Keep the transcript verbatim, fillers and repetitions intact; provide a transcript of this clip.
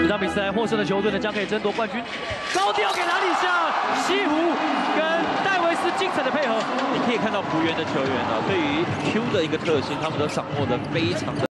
这场比赛获胜的球队呢，将可以争夺冠军。高调给哪里下？西湖跟戴维斯精彩的配合。 你可以看到福原的球员呢，对于 Q 的一个特性，他们都掌握的非常的。